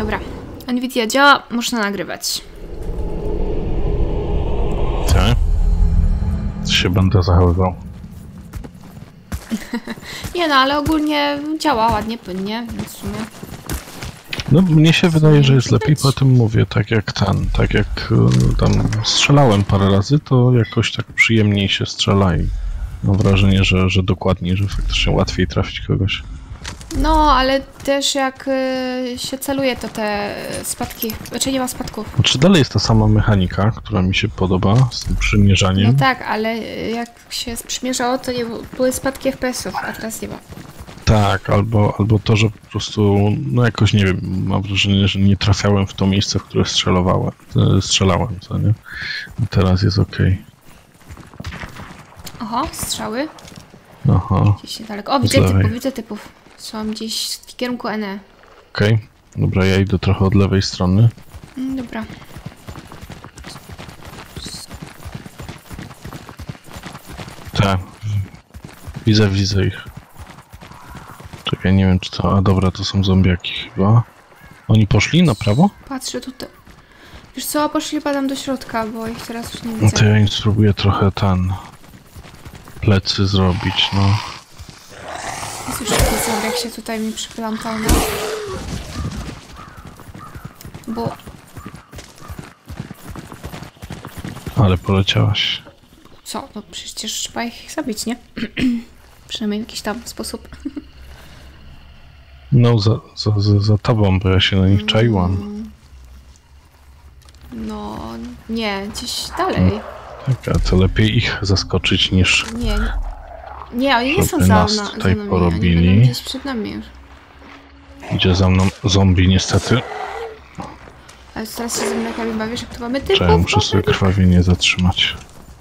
Dobra. Nvidia działa, można nagrywać. Tak? Się będę zachowywał. Nie no, ale ogólnie działa ładnie, płynnie, więc w sumie... No mnie się wydaje, że jest lepiej, po tym mówię, tak jak tam strzelałem parę razy, to jakoś tak przyjemniej się strzela i mam wrażenie, że dokładniej, że faktycznie łatwiej trafić kogoś. No, ale też jak się celuje, to te spadki... Znaczy nie ma spadków. Czy dalej jest ta sama mechanika, która mi się podoba z tym przymierzaniem? No tak, ale jak się sprzymierzało, to nie były spadki FPS-ów, a teraz nie ma. Tak, albo to, że po prostu, no jakoś nie wiem, mam wrażenie, że nie trafiałem w to miejsce, w które strzelałem, co nie? I teraz jest okej. Oho, strzały. Aha. Gdzieś niedaleko. O, widzę typów. Są gdzieś w kierunku NE. Okej. Dobra, ja idę trochę od lewej strony. Dobra. Tak. Widzę ich. Czekaj, nie wiem czy to... A dobra, to są zombiaki chyba. Oni poszli na prawo? Patrzę tutaj. Wiesz co, poszli padam do środka, bo ich teraz już nie No widzę. to ja im spróbuję trochę plecy zrobić, no. Słyszę taki zombie, jak się tutaj mi przyplątał, no. Bo... Ale poleciałaś. Co? No przecież trzeba ich zabić, nie? Przynajmniej w jakiś tam sposób. No, za tobą, bo ja się na nich czaiłam. No, nie, gdzieś dalej. Tak, a to lepiej ich zaskoczyć niż... Nie, oni nie są żeby za nas nami, tutaj oni porobili. będą gdzieś przed nami już. Idzie za mną zombie niestety. Ale teraz się ze mną jak bawisz, jak tu mamy typów. Czekaj, muszę sobie krwawienie zatrzymać.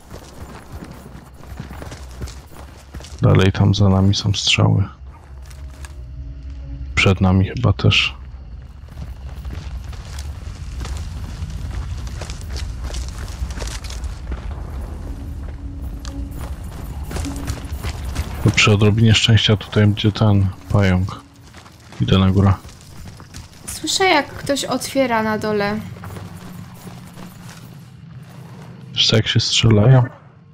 Dalej tam za nami są strzały. Przed nami chyba też. To przy odrobinie szczęścia tutaj będzie ten pająk. Idę na górę. Słyszę, jak ktoś otwiera na dole. Wiesz jak się strzelają?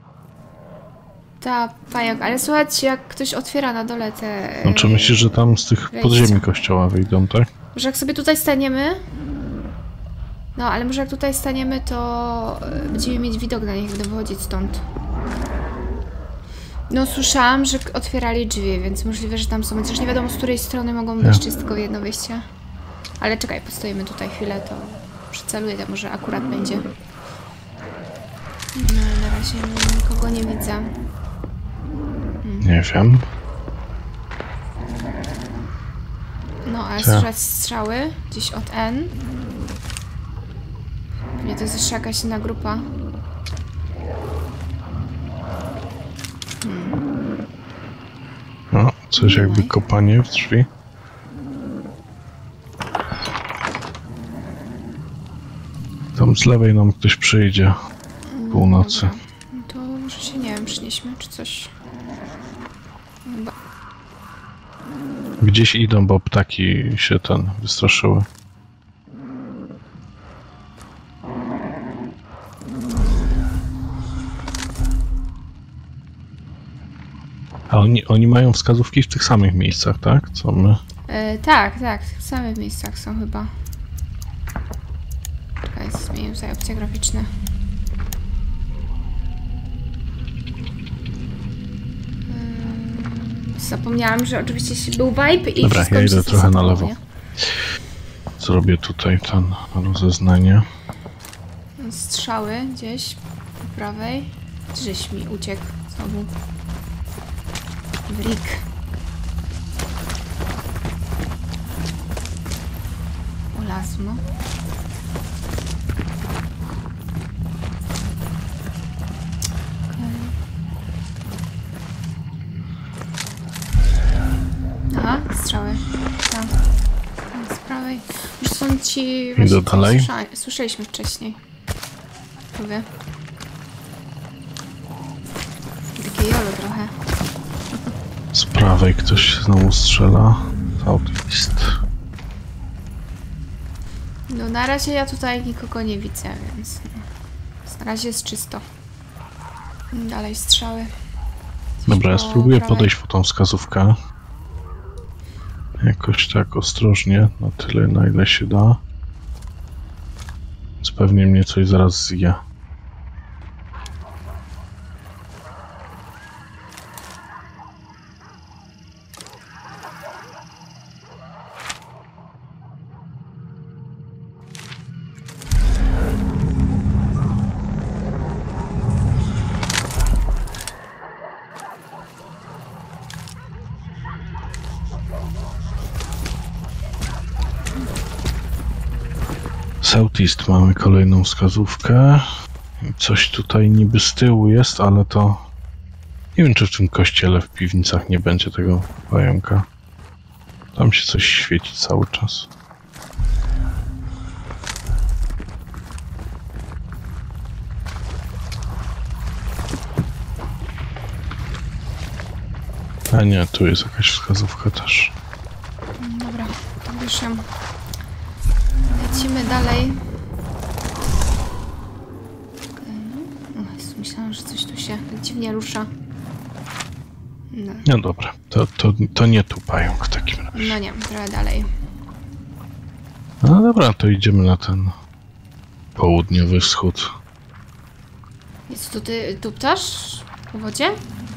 Ta pająk, ale słuchajcie, jak ktoś otwiera na dole te... No czy myślisz, że tam z tych podziemi kościoła wyjdą, tak? Może jak sobie tutaj staniemy... No, ale może jak tutaj staniemy, to będziemy mieć widok na nich, jak będą wychodzić stąd. No, słyszałam, że otwierali drzwi, więc możliwe, że tam są. Chociaż nie wiadomo, z której strony mogą wyjść, czy jest tylko jedno wyjście. Ale czekaj, postoimy tutaj chwilę, to przyceluję, to może akurat będzie. No, na razie nikogo nie widzę. Nie wiem. No, ale słyszeć strzały gdzieś od N. Pewnie to jest jeszcze jakaś inna grupa. No, coś jakby kopanie w drzwi. Tam z lewej nam ktoś przyjdzie. Północy. No to może się, nie wiem, przynieśmy czy coś. Chyba. Gdzieś idą, bo ptaki się wystraszyły. A oni mają wskazówki w tych samych miejscach, tak? Co my? Tak, w tych samych miejscach są chyba. Czekaj, zmienię tutaj opcje graficzne. Zapomniałam, że oczywiście był vibe i dobra, wszystko ja mi się idę trochę na lewo. nie? Zrobię tutaj rozeznanie. Strzały gdzieś po prawej. Żeś mi uciekł znowu. Wrik. Ulazł, no. Aha, strzały. Tam. Z prawej. Już są ci... Idę dalej. Słyszeliśmy wcześniej. Mówię. Takie jolo trochę. Z prawej ktoś znowu strzela. Southeast. No na razie ja tutaj nikogo nie widzę, więc na razie jest czysto. Dalej strzały. Dobra, ja spróbuję prawej. podejść po tą wskazówkę. Jakoś tak ostrożnie, na tyle, na ile się da. Więc pewnie mnie coś zaraz zje. Southeast mamy kolejną wskazówkę. Coś tutaj niby z tyłu jest, ale to... Nie wiem, czy w tym kościele w piwnicach nie będzie tego pająka. Tam się coś świeci cały czas. A nie, tu jest jakaś wskazówka też. Dobra, to już ją. Lecimy dalej. Myślałam, że coś tu się dziwnie rusza. No, No dobra, to nie tu pająk w takim razie. no nie, trochę dalej. No dobra, to idziemy na ten południowy wschód. Jest tu ty tuptasz po wodzie?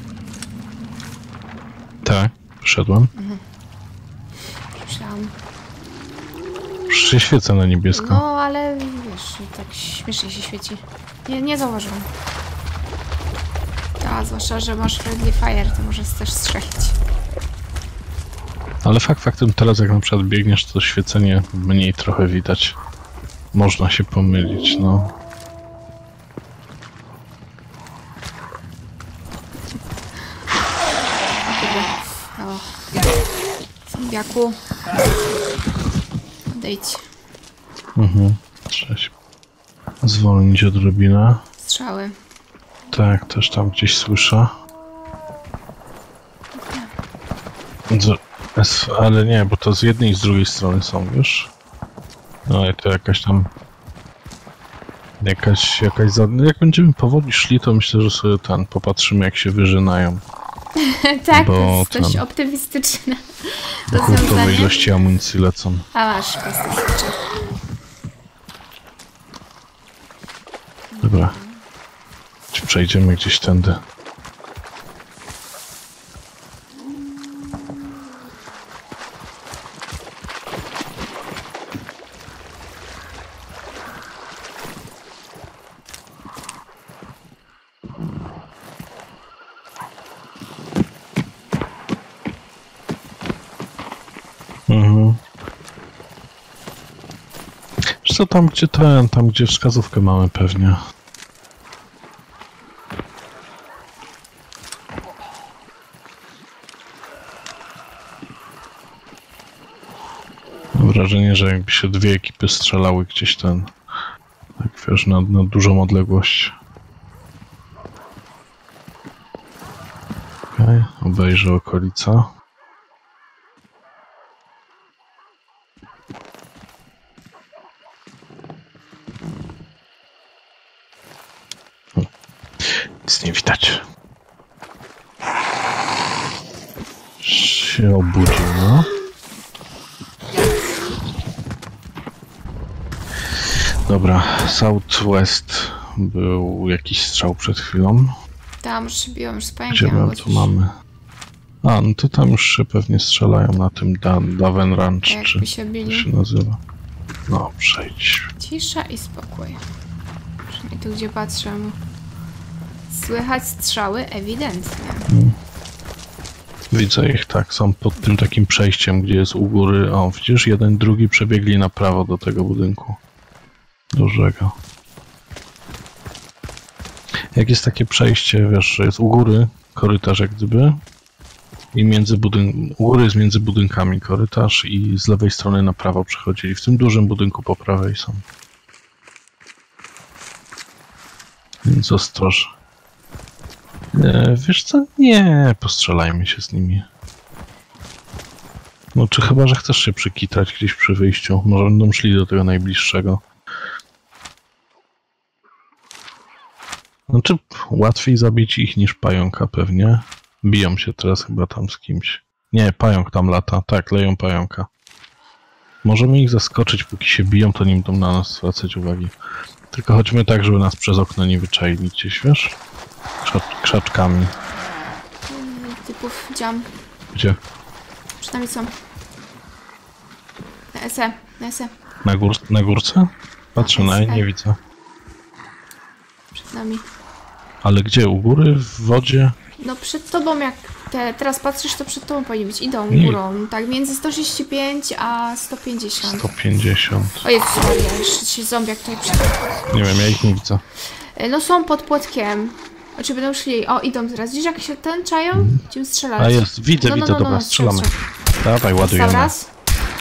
Tak, wszedłem. Myślałam. Już się świecę na niebiesko. No, ale wiesz, tak śmiesznie się świeci. Nie zauważyłam. Tak, zwłaszcza, że masz friendly fire, to możesz też strzelić. Ale faktem teraz jak na przykład biegniesz, to świecenie mniej trochę widać. Można się pomylić, no. O, zombiaku. Odejdź. Trzeba się zwolnić odrobinę. Strzały. Tak, też tam gdzieś słyszę. Ale nie, bo to z jednej i z drugiej strony są, wiesz? No i to jakaś tam... Jakaś jak będziemy powoli szli, to myślę, że sobie popatrzymy, jak się wyżynają. Tak, Bo to jest dość tam- optymistyczne Hurtowe rozwiązanie. ilości amunicji lecą. A masz plastycznie. Dobra. Przejdziemy gdzieś tędy. Wiesz co, tam gdzie wskazówkę mamy pewnie. Mam wrażenie, że jakby się dwie ekipy strzelały gdzieś tak wiesz, na dużą odległość. Okej, obejrzę okolica. Nic nie widać. Się obudził, no. Dobra, Southwest był jakiś strzał przed chwilą. Tam już się biłam już z Gdzie pająkiem. my tu mamy? A, no to tam już się pewnie strzelają na tym Daven Ranch, czy Jakby się to bili. się nazywa. No, przejdź. Cisza i spokój. Przynajmniej tu, gdzie patrzę. Słychać strzały ewidentnie. Widzę ich, tak, są pod tym takim przejściem, gdzie jest u góry. O, widzisz, jeden, drugi przebiegli na prawo do tego budynku. Dużego. Jak jest takie przejście, wiesz, że jest u góry korytarz jak gdyby i u góry jest między budynkami korytarz i z lewej strony na prawo przechodzili. W tym dużym budynku po prawej są. Więc ostrożnie. Wiesz co? Nie, postrzelajmy się z nimi. No czy chyba, że chcesz się przykitrać gdzieś przy wyjściu. Może będą szli do tego najbliższego. Znaczy łatwiej zabić ich niż pająka pewnie. Biją się teraz chyba tam z kimś. Nie, pająk tam lata. Tak, leją pająka. Możemy ich zaskoczyć, póki się biją, to nie będą na nas zwracać uwagi. Tylko chodźmy tak, żeby nas przez okno nie wyczaili gdzieś, wiesz? Krzaczkami. Typów dziam. Gdzie? Przynajmniej są. Na SE, na SE. Na górce? Patrzę na nie widzę. Przed nami. Ale gdzie? U góry? W wodzie? No przed tobą, jak teraz patrzysz, to przed tobą powinni być. Idą Nie. górą. Tak, między 135 a 150. 150. O Jezus Maria, jeszcze się zombiak tutaj przed... Nie wiem, ja ich nie widzę. No są pod płotkiem. Znaczy będą szli. O, idą teraz. Widzisz, jak się ten czają? Będziemy strzelać. A jest, widzę, widzę, dobra, strzelamy. Dawaj, ładujemy. Raz.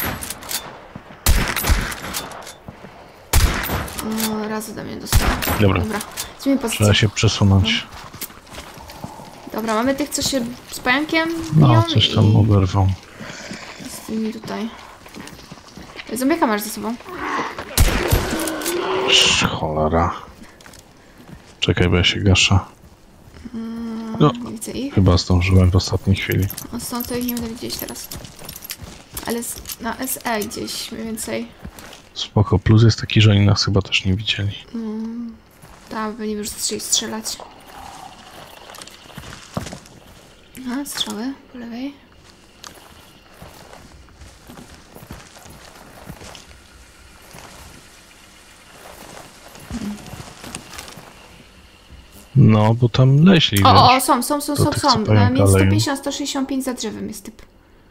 O, raz ode mnie dostał. Dobra. Zmień pozycję. Trzeba się przesunąć. Dobra, mamy tych, co się z pająkiem No, biją coś tam oberwą. z tymi tutaj. Zombiaka masz ze sobą. Cholera. Czekaj, bo ja się gaszę. No, Nie widzę ich. chyba zdążyłem w ostatniej chwili. O, stąd to ich nie będę widzieć teraz. Ale na SE gdzieś mniej więcej. Spoko, plus jest taki, że oni nas chyba też nie widzieli. Tam by nie już zaczęli strzelać. A, strzały po lewej. No, bo tam leśli, O, są. tych, co Na pająka między leją. 150 165 za drzewem jest typ.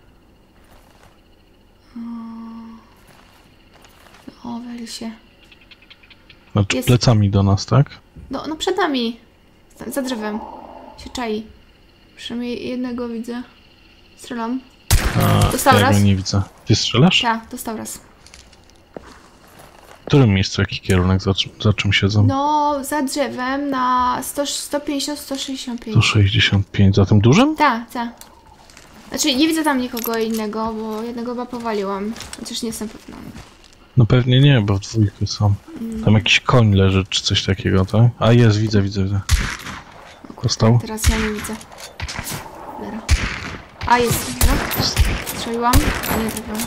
O, weli się. Znaczy jest. plecami do nas, tak? No przed nami. Za drzewem. Się czai. Przynajmniej jednego widzę. Strzelam. A, Dostał ja raz? go nie widzę. Ty strzelasz? Tak, dostał raz. W którym miejscu, jaki kierunek, za czym siedzą? No, za drzewem na 150 165. 165, za tym dużym? Tak. Znaczy, nie widzę tam nikogo innego, bo jednego chyba powaliłam. Chociaż nie jestem pewna. No pewnie nie, bo w dwójkę są. Tam jakiś koń leży, czy coś takiego, tak? A jest, widzę. Dostał? Teraz ja nie widzę. Dobra. A, jest. Dobra. Strzeliłam, a nie trafiłam.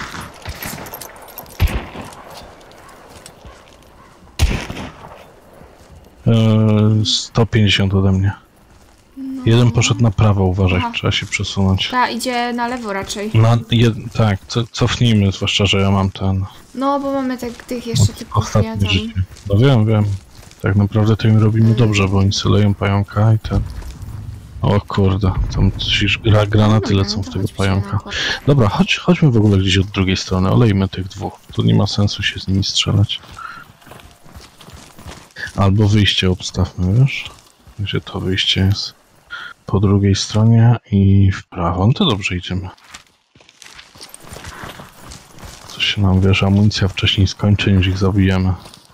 Eee, 150 ode mnie. No. Jeden poszedł na prawo, uważaj, Aha. trzeba się przesunąć. Ta, idzie na lewo raczej. Tak, cofnijmy, zwłaszcza, że ja mam ten No, bo mamy tych jeszcze typów, nie? ostatnie Tam. życie. No wiem. Tak naprawdę to im robimy dobrze, bo oni leją pająka i ten... O kurde, tam granaty lecą w tego pająka. Dobra, chodźmy w ogóle gdzieś od drugiej strony, olejmy tych dwóch. Tu nie ma sensu się z nimi strzelać. Albo wyjście obstawmy, wiesz? Gdzie to wyjście jest? Po drugiej stronie i w prawo. No to dobrze idziemy. Coś się nam, wiesz, amunicja wcześniej skończy, niż ich zabijemy.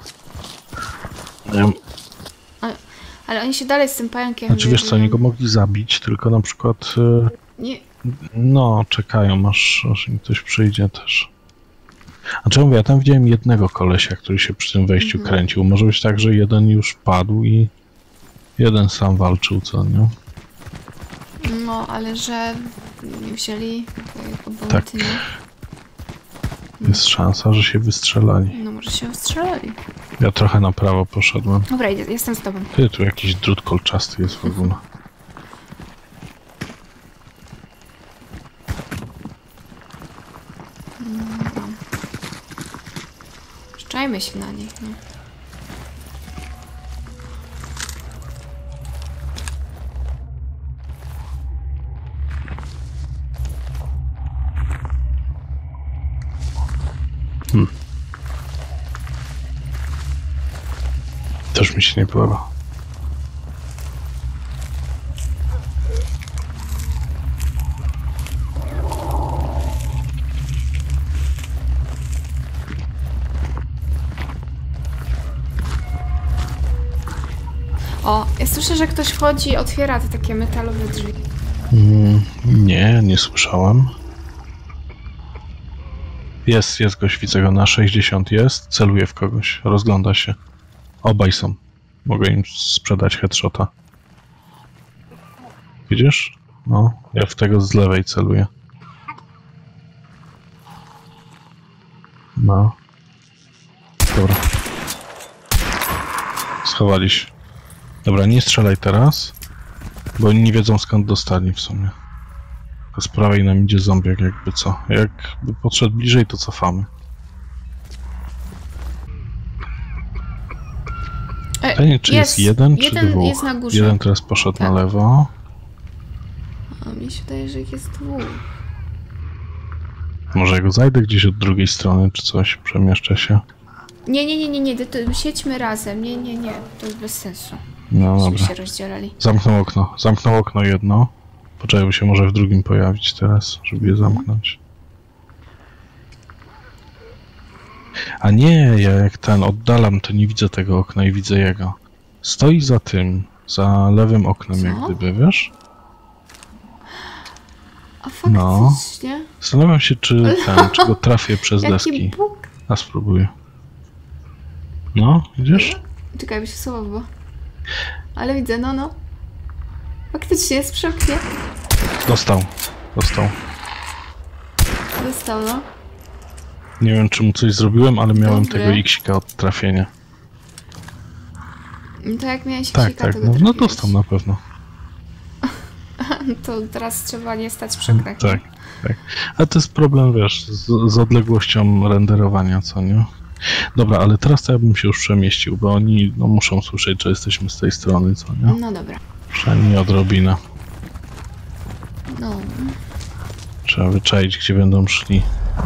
Ale oni się dalej z tym pająkiem... Znaczy wiesz co, oni go mogli zabić, tylko na przykład... Nie. No, czekają, aż im ktoś przyjdzie też. A czemu mówię, ja tam widziałem jednego kolesia, który się przy tym wejściu kręcił. Może być tak, że jeden już padł i jeden sam walczył, co nie? No, ale że nie wzięli Tak. Jest szansa, że się wystrzelali. No, może się strzelali. Ja trochę na prawo poszedłem. Dobra, jestem z tobą. Ty, tu jakiś drut kolczasty jest w ogóle. Szczajmy się na nich, no. Też mi się nie podoba. O, ja słyszę, że ktoś wchodzi i otwiera te takie metalowe drzwi. Nie słyszałem. Jest gość, widzę go na 60 jest, celuje w kogoś, rozgląda się. Obaj są. Mogę im sprzedać headshota. Widzisz? No, ja w tego z lewej celuję. No. Dobra. Schowali się. Dobra, nie strzelaj teraz, bo oni nie wiedzą skąd dostali w sumie. Tylko z prawej nam idzie zombiak jakby co. Jakby podszedł bliżej, to cofamy. Pytanie, czy jest jeden, czy dwóch? Jest na górze. Jeden teraz poszedł tak. na lewo. A mi się wydaje, że ich jest dwóch. Może ja go zajdę gdzieś od drugiej strony, czy coś, przemieszczę się. Nie, siedźmy razem. Nie, to jest bez sensu. No Żebyśmy dobra. się rozdzielali. Zamknął okno jedno. Poczekaj, bo się może w drugim pojawić teraz, żeby je zamknąć. A nie, ja jak ten oddalam, to nie widzę tego okna i widzę jego. Stoi za tym, za lewym oknem, Co? jak gdyby, wiesz? A faktycznie? No. Zastanawiam się, czy go trafię przez deski. Jaki Bóg? A spróbuję. No, widzisz? Czekaj, by się słowo. Ale widzę, no. Faktycznie jest przy oknie. Dostał, no. Nie wiem, czy mu coś zrobiłem, ale miałem Dobry. tego X-ika od trafienia. To jak miałeś Tak, ksika, to go no trafiłeś. dostał na pewno. To teraz trzeba nie stać przy oknie. Tak. A to jest problem, wiesz, z odległością renderowania, co nie? Dobra, ale teraz to ja bym się już przemieścił, bo oni muszą słyszeć, że jesteśmy z tej strony, co nie? No dobra. Przynajmniej odrobinę. No. Trzeba wyczaić, gdzie będą szli.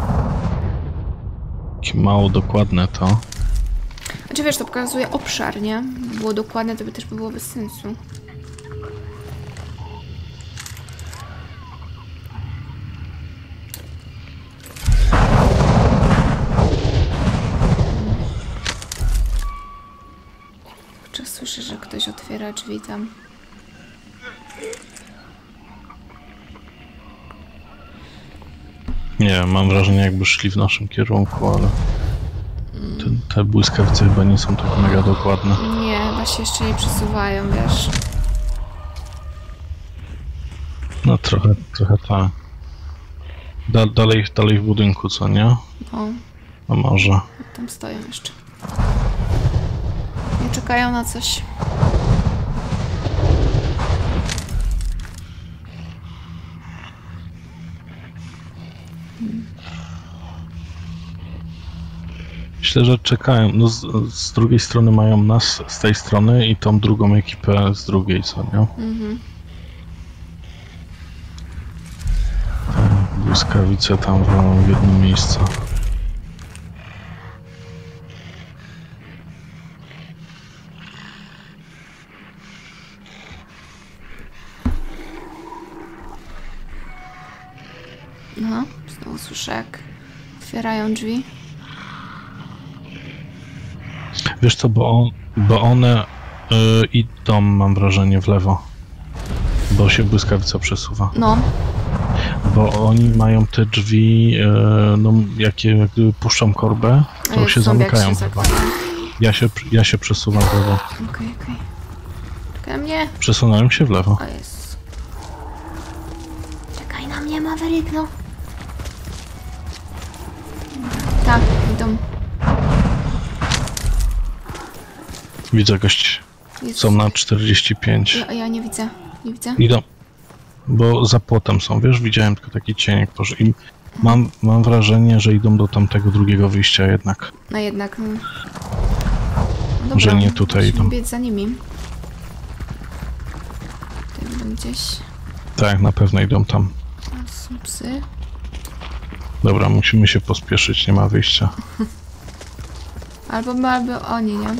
Jakie mało dokładne to. Znaczy wiesz, to pokazuje obszar, nie? Było dokładne, to by też było bez sensu. Czas słyszę, że ktoś otwiera drzwi tam. Nie wiem, mam wrażenie, jakby szli w naszym kierunku, ale te błyskawice chyba nie są tak mega dokładne. Nie, chyba się jeszcze nie przesuwają, wiesz. No trochę tak. Dalej w budynku, co nie? O, A może. tam stoją jeszcze. Nie czekają na coś. Myślę, że czekają. No z drugiej strony mają nas z tej strony i tą drugą ekipę z drugiej, co nie? Błyskawice tam walą w jedno miejsce. No, znowu słyszę, jak otwierają drzwi. Wiesz co, bo one idą, mam wrażenie, w lewo. Bo się błyskawica przesuwa. No, Bo oni mają te drzwi, jak gdyby puszczą korbę, to się zamykają chyba. Ja się przesuwam w lewo. Okej. Czekaj na mnie. Przesunąłem się w lewo. O jest. Czekaj na mnie, Maverick, no. Tak, idą. Widzę gości. Jest. Są na 45. Ja nie widzę. Nie widzę. Idą. Bo za płotem są, wiesz? Widziałem tylko taki cień, jak poszedł. I mam wrażenie, że idą do tamtego drugiego wyjścia jednak. No jednak. No. Dobra, Że nie tutaj musimy idą. biec za nimi. Tutaj będą gdzieś. Tak, na pewno idą tam. A, są psy. Dobra, musimy się pospieszyć, nie ma wyjścia. Albo oni, nie?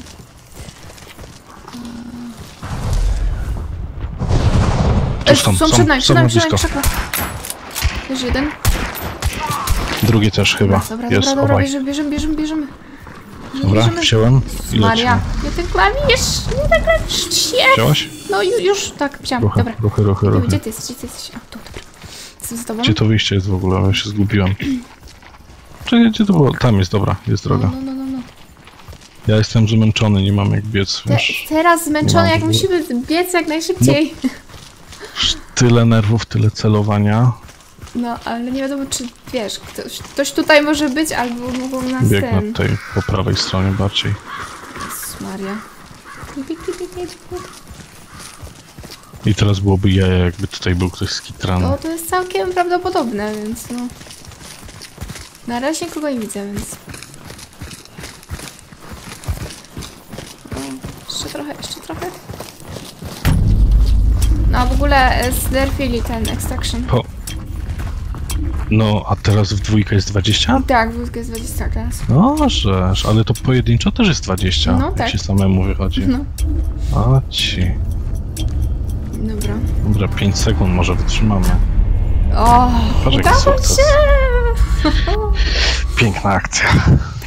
Są przed nami, blisko. Jest jeden. Drugi też chyba. Dobra, obaj. bierzemy. Dobra, wziąłem i Maria, lecimy. nie ten klawisz. Wziąłeś? No już, tak, wziąłem, dobra. Ruchy. Gdzie ty jesteś? A, tu, dobra. Jestem z tobą? Gdzie to wyjście jest w ogóle? Ja się zgubiłem. Czekaj, gdzie to było? Tam jest, dobra, jest droga. No. Ja jestem zmęczony, nie mam jak biec, wiesz. Teraz zmęczony, mam jak w ogóle. musimy biec jak najszybciej. Tyle nerwów, tyle celowania. No, ale nie wiadomo, czy wiesz, ktoś tutaj może być, albo mogą nas Biegnę tutaj po prawej stronie bardziej. Jezus Maria. I teraz byłoby jaja, jakby tutaj był ktoś skitrany. No, to jest całkiem prawdopodobne, więc no... Na razie nikogo nie widzę, więc... O, jeszcze trochę. No, w ogóle znerfili ten extraction. No, a teraz w dwójkę jest 20? Tak, wódka jest 20 teraz. No, żeż, ale to pojedynczo też jest 20, No jak tak. się samemu wychodzi. No, A ci. dobra. Dobra, 5 sekund może wytrzymamy. O, Patrz, jaki udało sukces. się! Piękna akcja.